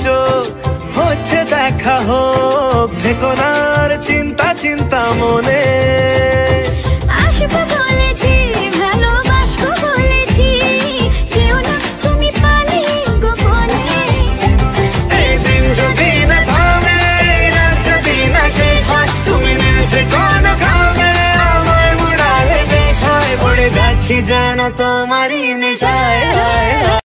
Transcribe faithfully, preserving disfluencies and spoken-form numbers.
চোখ হচ্ছে দেখা হোক, দেখো না আর চিন্তা চিন্তা মনে। আসবো বলেছি, ভালোবাসবো বলেছি, যেও না তুমি পালিয়ে গোপনে। এই দিন যদি না থামে, রাত যদি না শেষ হয়, তুমি নিচে কোনো খাবে আমার মুড়ালে বেশ হয়। পড়ে যাচ্ছি যেন তোমারই নেশায়।